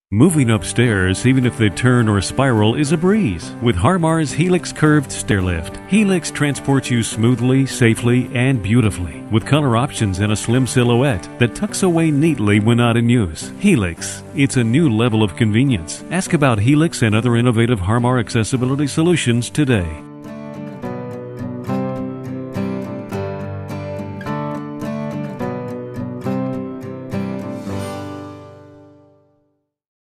Moving upstairs, even if they turn or spiral, is a breeze with Harmar's Helix curved stairlift. Helix transports you smoothly, safely, and beautifully with color options and a slim silhouette that tucks away neatly when not in use. Helix, it's a new level of convenience. Ask about Helix and other innovative Harmar accessibility solutions today.